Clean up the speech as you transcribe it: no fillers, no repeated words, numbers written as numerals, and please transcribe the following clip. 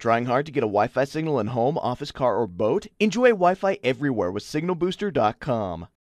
Trying hard to get a Wi-Fi signal in home, office, car, or boat? Enjoy Wi-Fi everywhere with signalbooster.com.